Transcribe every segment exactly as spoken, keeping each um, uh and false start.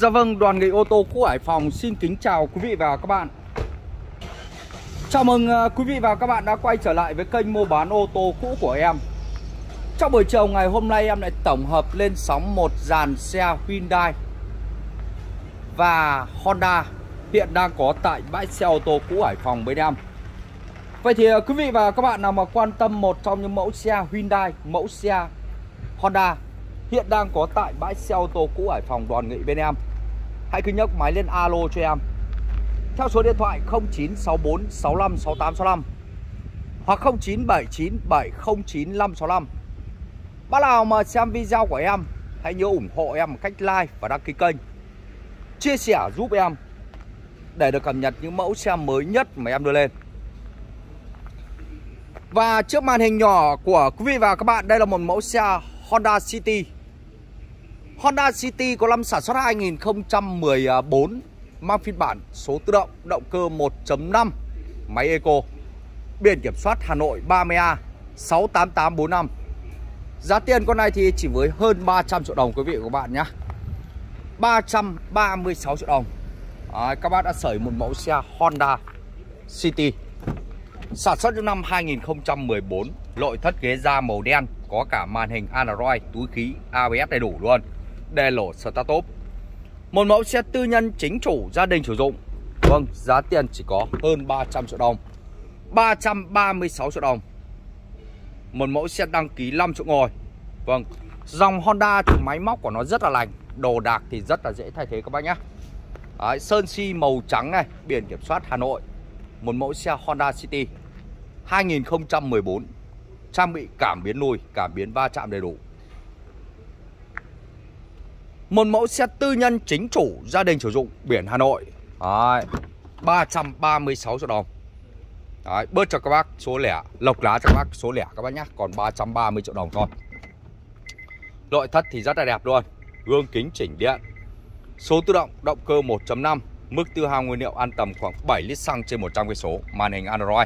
Dạ vâng, Đoàn Nghị ô tô cũ Hải Phòng xin kính chào quý vị và các bạn. Chào mừng quý vị và các bạn đã quay trở lại với kênh mua bán ô tô cũ của em. Trong buổi chiều ngày hôm nay em lại tổng hợp lên sóng một dàn xe Hyundai và Honda hiện đang có tại bãi xe ô tô cũ Hải Phòng bên em. Vậy thì quý vị và các bạn nào mà quan tâm một trong những mẫu xe Hyundai, mẫu xe Honda hiện đang có tại bãi xe ô tô cũ Hải Phòng Đoàn Nghị bên em, hãy cứ nhấc máy lên alo cho em theo số điện thoại không chín sáu bốn sáu lăm sáu tám sáu lăm hoặc không chín bảy chín bảy không chín năm sáu lăm. Bác nào mà xem video của em hãy nhớ ủng hộ em một cách like và đăng ký kênh, chia sẻ giúp em để được cập nhật những mẫu xe mới nhất mà em đưa lên. Và trước màn hình nhỏ của quý vị và các bạn, đây là một mẫu xe Honda City. Honda City có năm sản xuất hai nghìn không trăm mười bốn, mang phiên bản số tự động, động cơ một chấm năm, máy Eco, biển kiểm soát Hà Nội ba mươi A sáu tám tám bốn năm. Giá tiền con này thì chỉ với hơn ba trăm triệu đồng quý vị và các bạn nhé, ba trăm ba mươi sáu triệu đồng. Đấy, các bác đã sởi một mẫu xe Honda City sản xuất năm hai nghìn không trăm mười bốn, nội thất ghế da màu đen, có cả màn hình Android, túi khí, a bê ét đầy đủ luôn, đèn lổ start top. Một mẫu xe tư nhân chính chủ gia đình sử dụng. Vâng, giá tiền chỉ có hơn ba trăm triệu đồng, ba trăm ba mươi sáu triệu đồng. Một mẫu xe đăng ký năm chỗ ngồi. Vâng, dòng Honda thì máy móc của nó rất là lành, đồ đạc thì rất là dễ thay thế các bác nhé. Đấy, sơn xi màu trắng này, biển kiểm soát Hà Nội. Một mẫu xe Honda City hai nghìn không trăm mười bốn, trang bị cảm biến lùi, cảm biến va chạm đầy đủ. Một mẫu xe tư nhân chính chủ gia đình sử dụng, biển Hà Nội. Đấy, ba trăm ba mươi sáu triệu đồng. Đấy, bớt cho các bác số lẻ, lộc lá cho các bác số lẻ các bác nhé, còn ba trăm ba mươi triệu đồng thôi. Nội thất thì rất là đẹp luôn, gương kính chỉnh điện, số tự động, động cơ một chấm năm, mức tiêu hao nguyên liệu ăn tầm khoảng bảy lít xăng trên một trăm cây số, màn hình Android.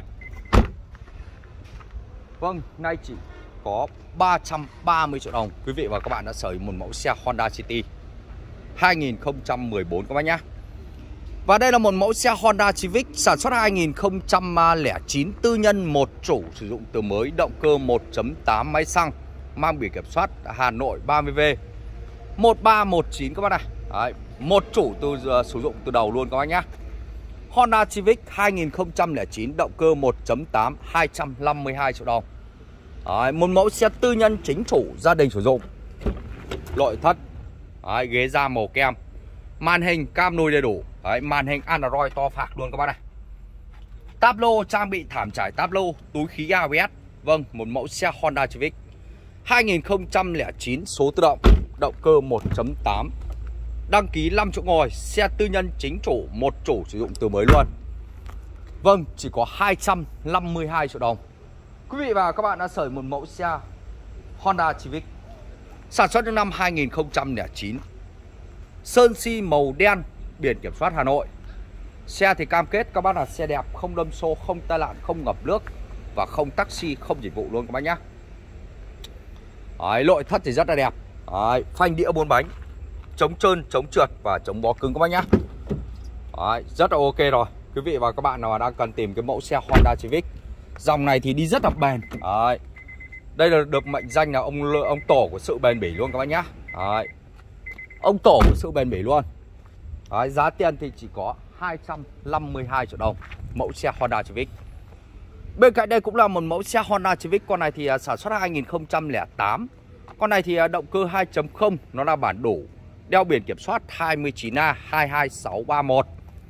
Vâng, nay chỉ có ba trăm ba mươi triệu đồng, quý vị và các bạn đã sở hữu một mẫu xe Honda City hai nghìn không trăm mười bốn các bác nhé. Và đây là một mẫu xe Honda Civic sản xuất hai nghìn không trăm lẻ chín, tư nhân một chủ sử dụng từ mới, động cơ một chấm tám, máy xăng, mang biển kiểm soát Hà Nội ba mươi V một ba một chín các bác này. Đấy, một chủ từ uh, sử dụng từ đầu luôn các bác nhé. Honda Civic hai nghìn không trăm lẻ chín, động cơ một chấm tám, hai trăm năm mươi hai triệu đồng. Đấy, một mẫu xe tư nhân chính chủ gia đình sử dụng. Nội thất, đấy, ghế da màu kem, màn hình cam lùi đầy đủ. Đấy, màn hình Android to phạc luôn các bác này. Táp lô trang bị thảm trải táp lô, túi khí a bê ét. Vâng, một mẫu xe Honda Civic hai nghìn không trăm lẻ chín, số tự động, động cơ một chấm tám, đăng ký năm chỗ ngồi, xe tư nhân chính chủ, một chủ sử dụng từ mới luôn. Vâng, chỉ có hai trăm năm mươi hai triệu đồng. Quý vị và các bạn đã sở hữu một mẫu xe Honda Civic sản xuất năm hai nghìn không trăm lẻ chín, sơn xi màu đen, biển kiểm soát Hà Nội. Xe thì cam kết các bác là xe đẹp, không đâm xô, không tai nạn, không ngập nước và không taxi, không dịch vụ luôn các bác nhé. Đấy, nội thất thì rất là đẹp. Đấy, phanh đĩa bốn bánh, chống trơn, chống trượt và chống bó cứng các bác nhé. Đấy, rất là ok rồi. Quý vị và các bạn nào đang cần tìm cái mẫu xe Honda Civic, dòng này thì đi rất là bền. Đấy, đây là được mệnh danh là ông ông tổ của sự bền bỉ luôn các bác nhé. Đấy, ông tổ của sự bền bỉ luôn. Đấy, giá tiền thì chỉ có hai trăm năm mươi hai triệu đồng, mẫu xe Honda Civic. Bên cạnh đây cũng là một mẫu xe Honda Civic. Con này thì sản xuất hai nghìn không trăm lẻ tám. Con này thì động cơ hai chấm không, nó là bản đủ, đeo biển kiểm soát hai mươi chín A hai hai sáu ba một.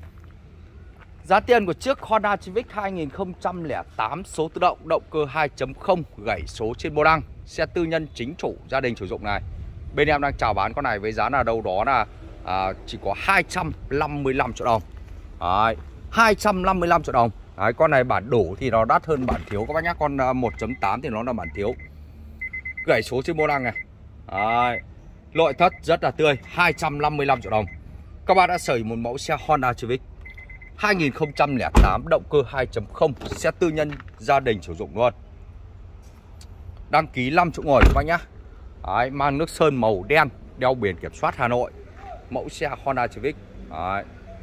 Giá tiền của chiếc Honda Civic hai nghìn không trăm lẻ tám, số tự động, động cơ hai chấm không, gảy số trên vô lăng, xe tư nhân chính chủ gia đình sử dụng này. Bên em đang chào bán con này với giá là đâu đó là à, chỉ có hai trăm năm mươi lăm triệu đồng. Đấy, hai trăm năm mươi lăm triệu đồng. Đấy, con này bản đủ thì nó đắt hơn bản thiếu các bác nhé. Con một chấm tám thì nó là bản thiếu, gảy số trên vô lăng này. Đấy, nội thất rất là tươi, hai trăm năm mươi lăm triệu đồng. Các bạn đã sở hữu một mẫu xe Honda Civic hai nghìn không trăm lẻ tám, động cơ hai chấm không, xe tư nhân gia đình sử dụng luôn. Đăng ký năm chỗ ngồi các bác nhá. Đấy, mang nước sơn màu đen, đeo biển kiểm soát Hà Nội. mẫu xe Honda Civic. Đấy.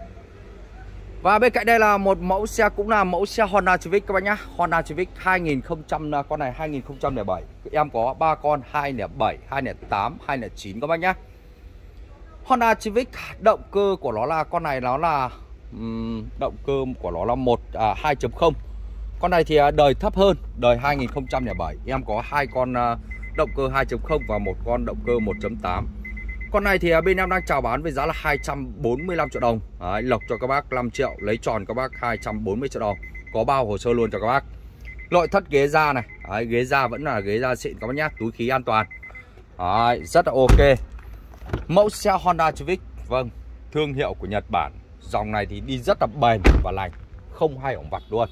Và bên cạnh đây là một mẫu xe cũng là mẫu xe Honda Civic các bác nhá. Honda Civic hai nghìn không trăm, con này hai nghìn không trăm lẻ bảy. Em có ba con hai không không bảy, hai không không tám, hai không không chín các bác nhá. Honda Civic động cơ của nó là con này nó là um, động cơ của nó là một à, hai chấm không. Con này thì đời thấp hơn, đời hai nghìn không trăm lẻ bảy. Em có hai con uh, động cơ hai chấm không và một con động cơ một chấm tám. Con này thì bên em đang chào bán với giá là hai trăm bốn mươi lăm triệu đồng. Đấy, lộc cho các bác năm triệu, lấy tròn các bác hai trăm bốn mươi triệu đồng. Có bao hồ sơ luôn cho các bác. Nội thất ghế da này. Đấy, ghế da vẫn là ghế da xịn các bác nhá, túi khí an toàn. Đấy, rất là ok. Mẫu xe Honda Civic, vâng, thương hiệu của Nhật Bản. Dòng này thì đi rất là bền và lành, không hay ổng vặt luôn.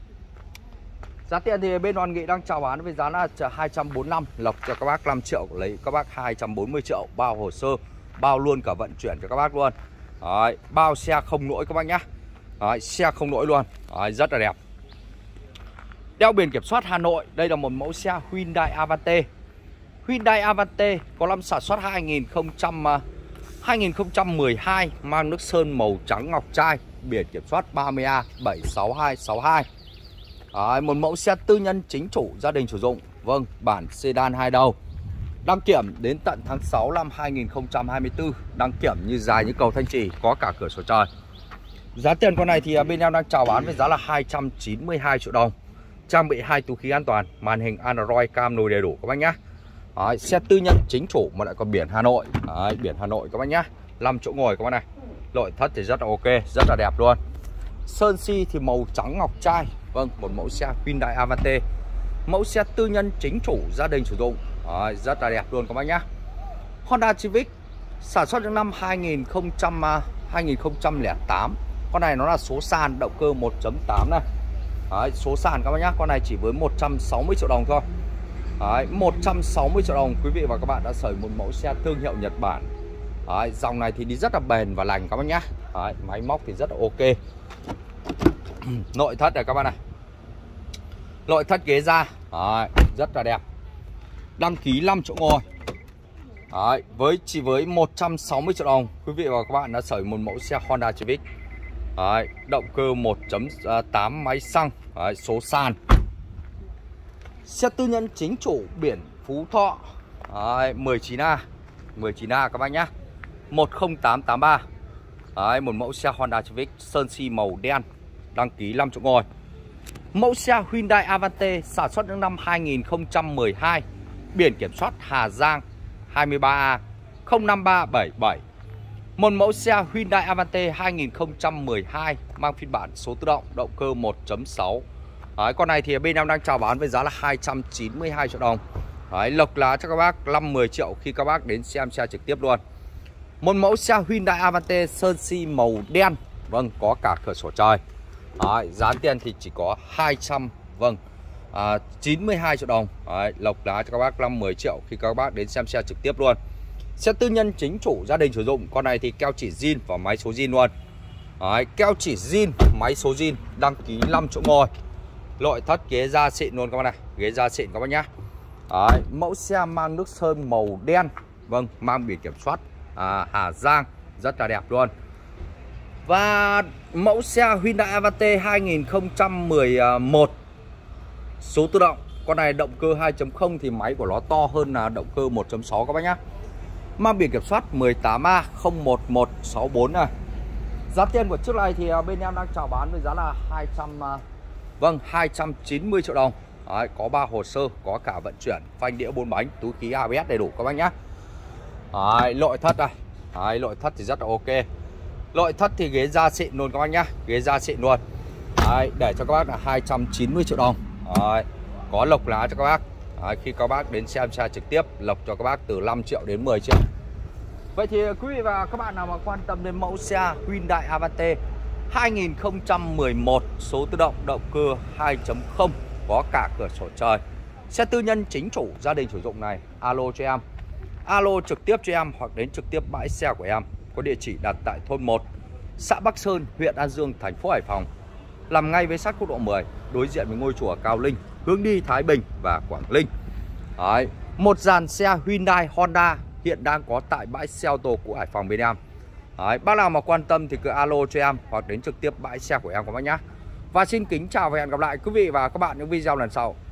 Giá tiền thì bên Hoàn Nghị đang chào bán với giá là hai trăm bốn mươi lăm, lộc cho các bác năm triệu, lấy các bác hai trăm bốn mươi triệu, bao hồ sơ, bao luôn cả vận chuyển cho các bác luôn. Đấy, bao xe không lỗi các bác nhá. Đấy, xe không lỗi luôn. Đấy, rất là đẹp. Đeo biển kiểm soát Hà Nội, đây là một mẫu xe Hyundai Avante. Hyundai Avante có năm sản xuất hai nghìn không trăm, hai nghìn không trăm mười hai, mang nước sơn màu trắng ngọc trai, biển kiểm soát ba mươi A bảy sáu hai sáu hai. Đấy, một mẫu xe tư nhân chính chủ gia đình sử dụng. Vâng, bản sedan hai đầu. Đăng kiểm đến tận tháng sáu năm hai nghìn không trăm hai mươi tư. Đăng kiểm như dài như cầu Thanh Trì, có cả cửa sổ trời. Giá tiền con này thì bên em đang chào bán với giá là hai trăm chín mươi hai triệu đồng. Trang bị hai túi khí an toàn, màn hình Android, cam nồi đầy đủ các bác nhá. Đấy, xe tư nhân chính chủ mà lại còn biển Hà Nội. Đấy, biển Hà Nội các bác nhá. năm chỗ ngồi các bác này. Nội thất thì rất là ok, rất là đẹp luôn. Sơn si thì màu trắng ngọc trai. Vâng, một mẫu xe Hyundai Avante. Mẫu xe tư nhân chính chủ gia đình sử dụng. Đấy, rất là đẹp luôn các bác nhá. Honda Civic sản xuất trong năm hai nghìn không trăm, hai nghìn không trăm lẻ tám. Con này nó là số sàn, động cơ một chấm tám này. Đấy, số sàn các bác nhá. Con này chỉ với một trăm sáu mươi triệu đồng thôi. Đấy, một trăm sáu mươi triệu đồng quý vị và các bạn đã sởi một mẫu xe thương hiệu Nhật Bản. Đấy, dòng này thì đi rất là bền và lành các bác nhá. Đấy, máy móc thì rất là ok. Nội thất này các bạn này. Nội thất ghế da. Đấy, rất là đẹp. Đăng ký năm chỗ ngồi. Đấy, với chỉ với một trăm sáu mươi triệu đồng quý vị và các bạn đã sởi một mẫu xe Honda Civic. Đấy, động cơ một chấm tám máy xăng. Đấy, số sàn. Xe tư nhân chính chủ biển Phú Thọ. Đấy, mười chín A. mười chín A các bác nhá. một không tám tám ba. Đấy, một mẫu xe Honda Civic sơn si màu đen. Đăng ký năm chỗ ngồi. Mẫu xe Hyundai Avante sản xuất năm hai nghìn không trăm mười hai. Biển kiểm soát Hà Giang hai mươi ba A không năm ba bảy bảy. Một mẫu xe Hyundai Avante hai nghìn không trăm mười hai mang phiên bản số tự động, động cơ một chấm sáu. Đấy, con này thì bên em đang chào bán với giá là hai trăm chín mươi hai triệu đồng. Đấy, lộc lá cho các bác năm mười triệu khi các bác đến xem xe trực tiếp luôn. Một mẫu xe Hyundai Avante sơn si màu đen. Vâng, có cả cửa sổ trời. Đấy, giá tiền thì chỉ có hai trăm, vâng, à, chín mươi hai triệu đồng. Đấy, lộc lá cho các bác năm mười triệu khi các bác đến xem xe trực tiếp luôn. Xe tư nhân chính chủ gia đình sử dụng. Con này thì keo chỉ zin và máy số zin luôn. Đấy, keo chỉ zin, máy số zin, đăng ký năm chỗ ngồi. Nội thất ghế da xịn luôn các bác này. Ghế da xịn các bác nhá. Đấy, mẫu xe mang nước sơn màu đen. Vâng, mang biển kiểm soát à, Hà Giang, rất là đẹp luôn. Và mẫu xe Hyundai Avante hai nghìn không trăm mười một số tự động. Con này động cơ hai chấm không thì máy của nó to hơn là động cơ một chấm sáu các bác nhá. Mang biển kiểm soát mười tám A không một một sáu bốn này. Giá tiền của chiếc này thì bên em đang chào bán với giá là hai trăm, vâng, hai trăm chín mươi triệu đồng. Đấy, có ba hồ sơ, có cả vận chuyển, phanh đĩa bốn bánh, túi khí a bê ét đầy đủ các bác nhá. Đấy, nội thất đây. Đấy, nội thất thì rất là ok. Nội thất thì ghế da xịn luôn các bác nhá. Ghế da xịn luôn. Đấy, để cho các bác là hai trăm chín mươi triệu đồng. Đấy, có lộc lá cho các bác. Đấy, khi các bác đến xem xe trực tiếp, lộc cho các bác từ năm triệu đến mười triệu. Vậy thì quý vị và các bạn nào mà quan tâm đến mẫu xe Hyundai Avante hai nghìn không trăm mười một số tự động, động cơ hai chấm không, có cả cửa sổ trời, xe tư nhân chính chủ gia đình sử dụng này, alo cho em. Alo trực tiếp cho em hoặc đến trực tiếp bãi xe của em. Có địa chỉ đặt tại thôn một, xã Bắc Sơn, huyện An Dương, thành phố Hải Phòng. Làm ngay với sát quốc lộ mười, đối diện với ngôi chùa Cao Linh, hướng đi Thái Bình và Quảng Ninh. Đấy, một dàn xe Hyundai, Honda hiện đang có tại bãi xe ô tô của Hải Phòng bên em. Đấy, bác nào mà quan tâm thì cứ alo cho em hoặc đến trực tiếp bãi xe của em các bác nhá. Và xin kính chào và hẹn gặp lại quý vị và các bạn những video lần sau.